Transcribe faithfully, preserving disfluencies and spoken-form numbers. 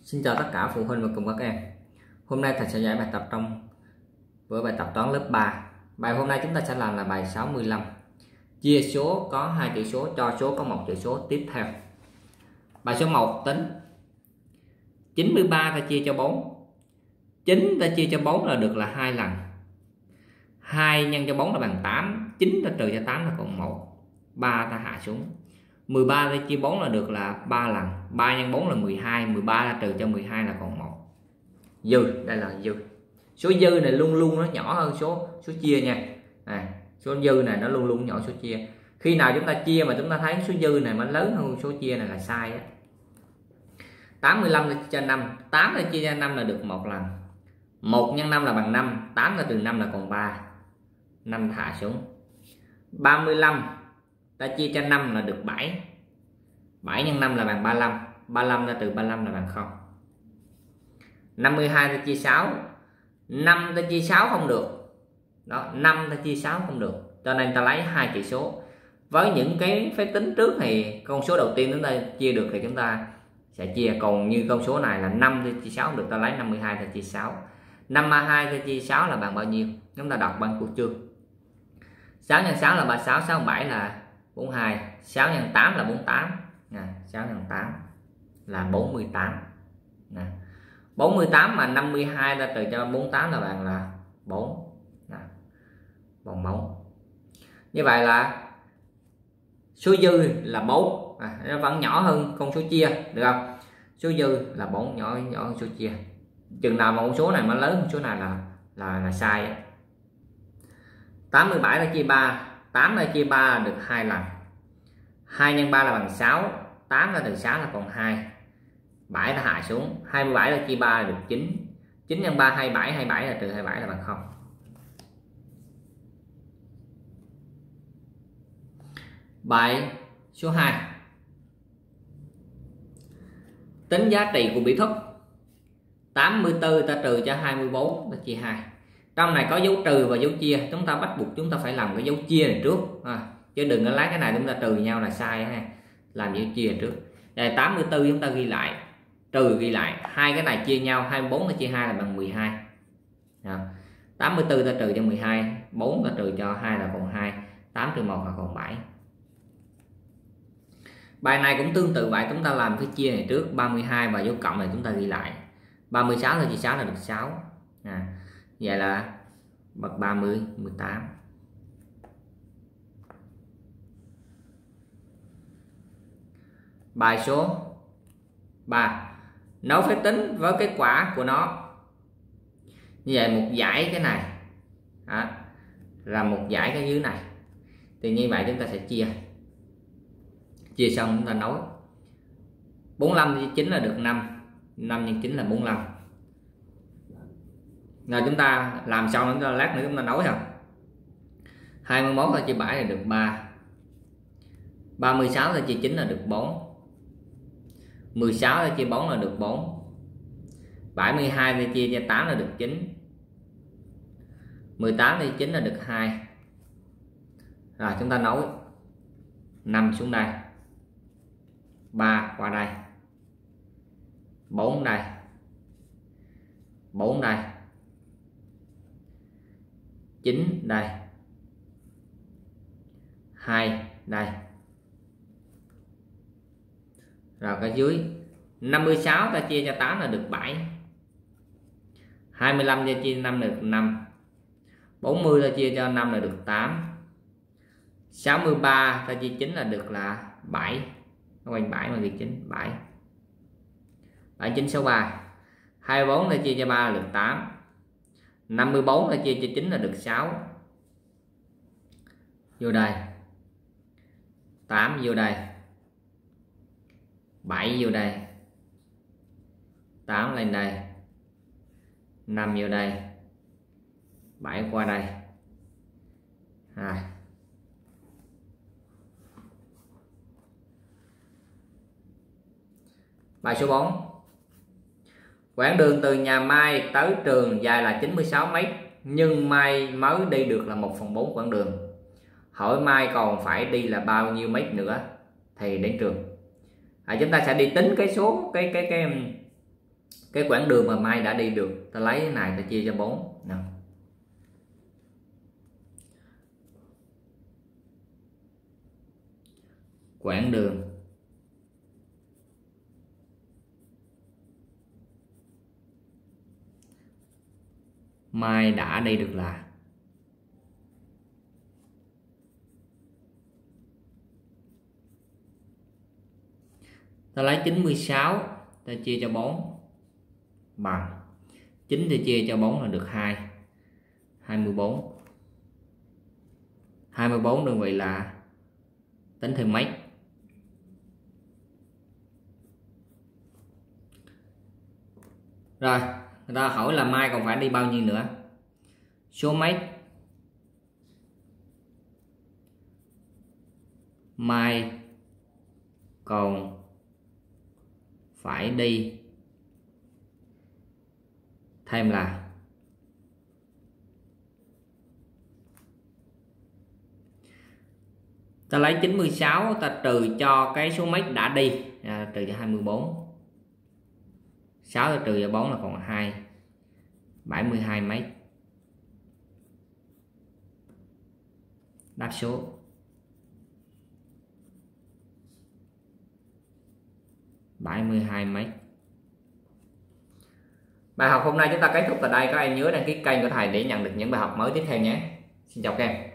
Xin chào tất cả phụ huynh và cùng các em. Hôm nay thầy sẽ giải bài tập trong với bài tập toán lớp ba. Bài hôm nay chúng ta sẽ làm là bài sáu mươi lăm. Chia số có hai chữ số cho số có một chữ số tiếp theo. Bài số một tính chín mươi ba ta chia cho bốn. chín ta chia cho bốn là được là hai lần. hai nhân cho bốn là bằng tám, chín ta trừ cho tám là còn một. ba ta hạ xuống. mười ba ta chia bốn là được là ba lần. ba nhân bốn là mười hai, mười ba ta trừ cho mười hai là còn một. Dư, đây là dư. Số dư này luôn luôn nó nhỏ hơn số số chia nha. À, số dư này nó luôn luôn nhỏ số chia. Khi nào chúng ta chia mà chúng ta thấy số dư này mà lớn hơn số chia này là sai á. tám mươi lăm ta chia cho năm, tám ta chia cho năm là được một lần. một nhân năm là bằng năm, tám ta trừ năm là còn ba. năm hạ xuống. ba mươi lăm ta chia cho năm là được bảy. bảy nhân năm là bằng ba mươi lăm, ba mươi lăm ta trừ ba mươi lăm là bằng không. năm mươi hai ta chia sáu, năm ta chia sáu không được. Đó, năm ta chia sáu không được. Cho nên ta lấy hai chữ số. Với những cái phép tính trước thì con số đầu tiên chúng ta chia được thì chúng ta sẽ chia, còn như con số này là năm ta chia sáu không được, ta lấy năm mươi hai ta chia sáu. năm mươi hai ta chia sáu là bằng bao nhiêu? Chúng ta đọc bằng cuộc chương. sáu nhân sáu là ba mươi sáu, sáu nhân bảy là bốn mươi hai, sáu nhân tám là bốn mươi tám. Nè, sáu nhân tám là bốn mươi tám. Nè. bốn mươi tám mà năm mươi hai ta trừ cho bốn mươi tám là bằng là bốn. Nè. Bằng bốn. Như vậy là số dư là bốn. À, nó vẫn nhỏ hơn con số chia, được không? Số dư là bốn, nhỏ nhỏ hơn số chia. Chừng nào mà con số này mà lớn hơn số này là là là sai. tám mươi bảy ta chia ba, tám ta chia ba là được hai lần. hai nhân ba là bằng sáu, tám ta trừ sáu là còn hai. bảy ta hạ xuống, hai mươi bảy ta chia ba là được chín. chín nhân ba hai mươi bảy, hai mươi bảy là trừ hai mươi bảy là bằng không. Bài số hai. Tính giá trị của biểu thức. tám mươi tư ta trừ cho hai mươi bốn ta chia hai. Trong này có dấu trừ và dấu chia, chúng ta bắt buộc chúng ta phải làm cái dấu chia này trước à, chứ đừng có lấy cái này chúng ta trừ nhau là sai ha. Làm dấu chia trước. Đây tám mươi tư chúng ta ghi lại, trừ ghi lại, hai cái này chia nhau, hai mươi bốn ta chia hai là bằng mười hai. Đó. tám mươi tư ta trừ cho mười hai, bốn ta trừ cho hai là còn hai, tám trừ một là còn bảy. Bài này cũng tương tự vậy, chúng ta làm cái chia này trước, ba mươi hai và dấu cộng này chúng ta ghi lại. ba mươi sáu ta chia sáu là được sáu. À, vậy là bậc ba mươi, mười tám. Bài số ba. Nối phép tính với kết quả của nó. Như vậy một dãy cái này đó, là một dãy cái dưới này. Thì như vậy chúng ta sẽ chia. Chia xong chúng ta nối. bốn mươi lăm nhân chín là được năm. năm nhân chín là bốn mươi lăm. Rồi chúng ta làm xong nữa, lát nữa chúng ta nối không. hai mươi mốt ta chia bảy là được ba. ba mươi sáu ta chia chín là được bốn. mười sáu ta chia bốn là được bốn. bảy mươi hai ta chia cho tám là được chín. mười tám ta chia chín là được hai. Rồi chúng ta nối năm xuống đây, ba qua đây, bốn đây, bốn đây, chín đây, hai đây. Rồi cái dưới năm mươi sáu ta chia cho tám là được bảy. hai mươi lăm ta chia năm là được năm. bốn mươi ta chia cho năm là được tám. sáu mươi ba ta chia chín là được là bảy. Nó quanh bảy mà ghi chín, bảy. bảy chín sáu ba. hai mươi bốn ta chia cho ba là được tám. năm mươi bốn ta chia cho chín là được sáu. Vô đây. tám vô đây. bảy vô đây. tám lên đây. năm vô đây. bảy qua đây. hai. Bài số bốn. Quãng đường từ nhà Mai tới trường dài là chín mươi sáu mét, nhưng Mai mới đi được là một phần bốn quãng đường. Hỏi Mai còn phải đi là bao nhiêu mét nữa thì đến trường. À, chúng ta sẽ đi tính cái số cái cái cái cái quãng đường mà Mai đã đi được, ta lấy cái này ta chia cho bốn nào. Quãng đường Mai đã đi được là ta lấy chín mươi sáu ta chia cho bốn bằng chín thì chia cho bốn là được hai, hai mươi bốn. hai mươi bốn đơn vị là tính thêm mấy. Rồi, người ta hỏi là Mai còn phải đi bao nhiêu nữa? Số mấy Mai còn phải đi thêm là ta lấy chín mươi sáu ta trừ cho cái số mấy đã đi, à, trừ cho hai mươi bốn. sáu ta trừ cho bốn là còn hai, bảy mươi hai mấy. Đáp số bảy mươi hai mấy. Bài học hôm nay chúng ta kết thúc tại đây. Các em nhớ đăng ký kênh của thầy để nhận được những bài học mới tiếp theo nhé. Xin chào các em.